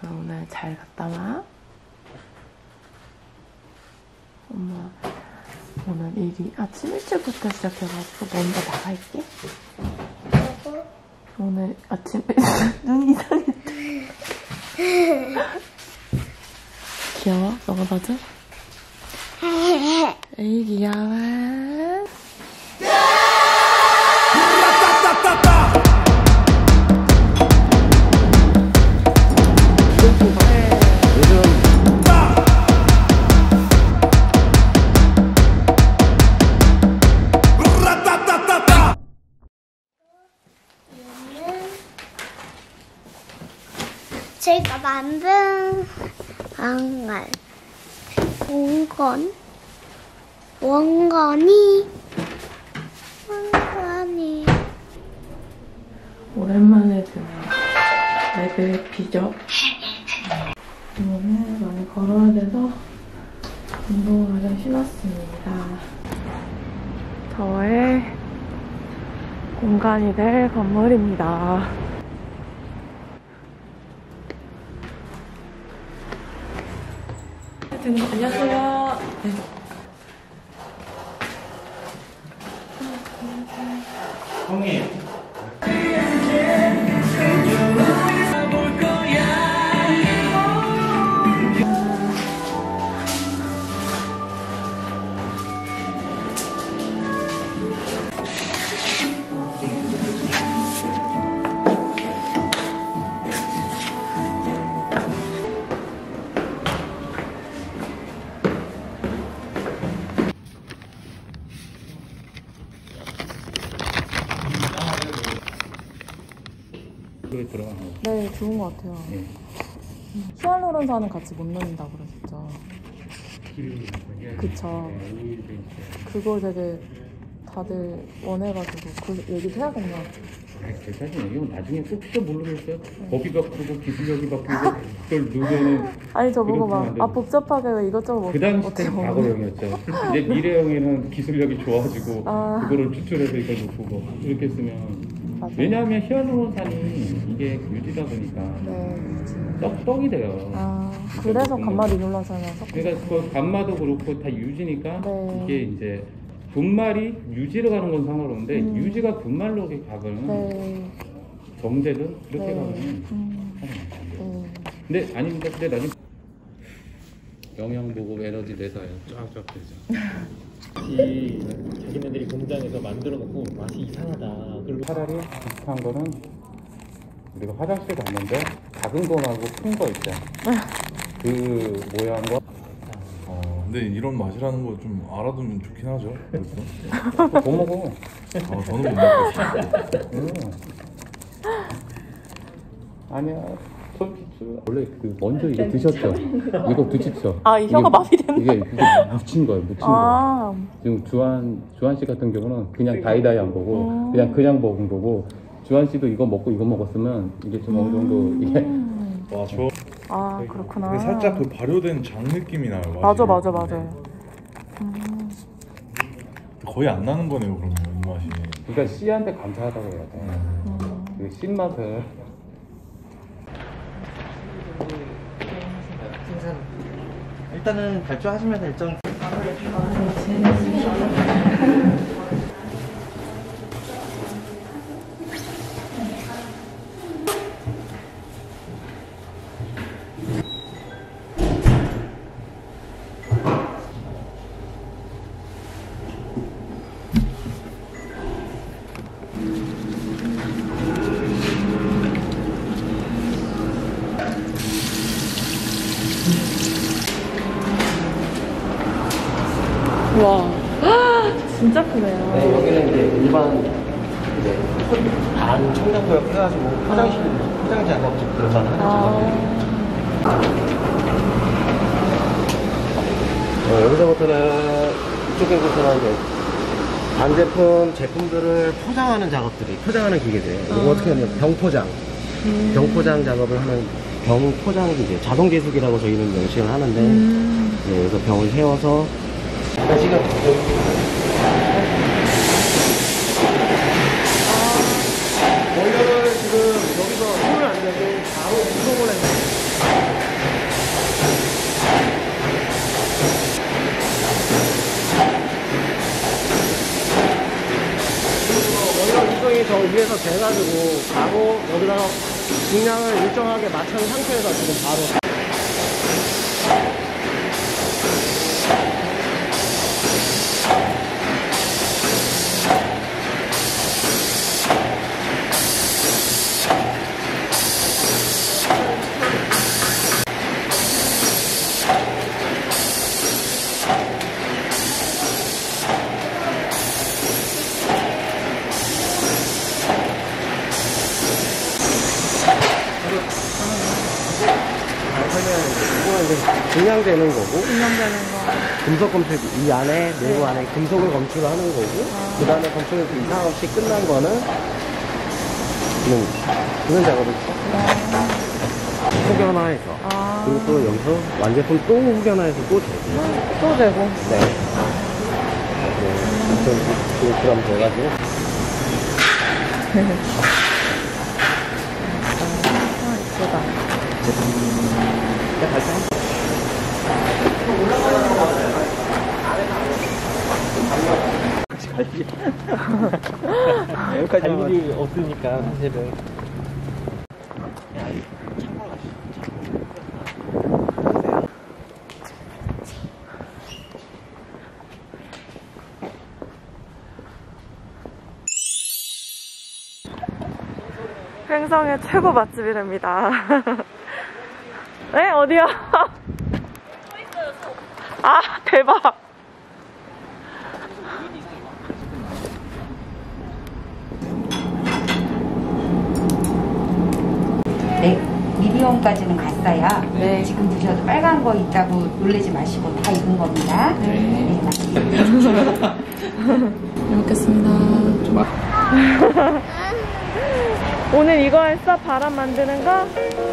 그럼 오늘 잘 갔다 와. 엄마 오늘 일이 아침 일찍부터 시작해가지고 먼저 나갈게. 오늘 아침에 눈 이상했다. 귀여워? 너가 봐줘. 에이 귀여워. 제가 만든 왕관 왕관이 오랜만에 드는 레벨피죠. 오늘 많이 걸어야 돼서 운동화를 신었습니다. 저의 공간이 될 건물입니다. 안녕하세요. 네. 형님. 네, 좋은 것 같아요. 네. 히알루론산은 같이 못 넣는다고 그랬었죠. 그쵸. 그걸 되게 다들 원해가지고 그 얘기도 해야겠네요. 사실 이건 나중에 꼭지도 모르겠어요. 법이 바꾸고 기술력이 바뀌고 그걸 누구는 아니 저보고 막 복잡하게 왜 이것저것 그 당시 때는 과거형이었죠. 이제 미래형에는 기술력이 좋아지고 그거를 추출해서 이걸 놓고 뭐 이렇게 쓰면 맞아요. 왜냐하면 히알루론산이 이게 유지다 보니까 떡이 돼요. 그래서 감마 리놀란산을 섞고 그러니까 그 감마도 그렇고 다 유지니까 이게 이제 분말이 유지로 가는 건 상관없는데 유지가 분말로 가면 정제든 그렇게 가면 근데 아닙니다. 근데 나중에 영양 보고 에너지 내서요. 쫙쫙 되죠. 자기네들이 공장에서 만들어 놓고 맛이 이상하다. 그리고 차라리 비슷한 거는 우리가 화장실 갔는데 작은 거하고 큰 거 있죠. 그 모양과 근데 이런 맛이라는 거 좀 알아두면 좋긴 하죠. 못 먹어. 저는 못 먹겠어요. 아니야. 원래 그 먼저 이거 드셨죠? 이거 드십시오. 이 혀가 마비됐네. 이게 묻힌 거예요. 묻힌 거. 지금 주한 씨 같은 경우는 그냥 다이다이 안 보고 그냥 먹은 거고 주한 씨도 이거 먹고 이거 먹었으면 이게 좀 어느 정도 이게 그렇구나. 살짝 그 발효된 장 느낌이 나요. 맞아. 거의 안 나는 거네요. 그러면 이 맛이. 그러니까 씨한테 감사하다고 해야 돼. 그 신맛을. 일단은 발주하시면서 일정 와, 진짜 크네요. 네, 여기는 이제 일반 이제 반 청담구역 해가지고 포장 작업집 들어가는 여기서부터는 이쪽에부터는 이제 반제품 제품들을 포장하는 작업들이 포장하는 기계들이에요. 이거 어떻게 하냐면 병포장 작업을 하는 병포장 기계, 자동 제수기라고 저희는 명칭을 하는데 네, 여기서 병을 세워서 지금 보일러를 지금 여기서 손을 안 대고 바로 구동을 해요. 재가지고 바로 여기다가 중량을 일정하게 맞춘 상태에서 지금 바로 중량되는 거고, 금속 검출, 이 안에, 내부 안에 금속을 검출하는 거고, 그 다음에 검출에서 이상 없이 끝난 거는, 이런 작업을 후견화해서, 그리고 또 여기서 완제품 또 후견화해서 또 재고. 또 되고. 네. 2.9kg 돼가지고. 예쁘다. 여기까지 갈 일이 없으니까 사실은. 횡성의 최고 맛집이랍니다. 네? 어디야? 아, 대박! 네, 미디엄까지는 갔어요. 네. 지금 드셔도 빨간 거 있다고 놀라지 마시고 다 익은 겁니다. 네. 잘 먹겠습니다. 오늘 이거 했어? 바람 만드는 거?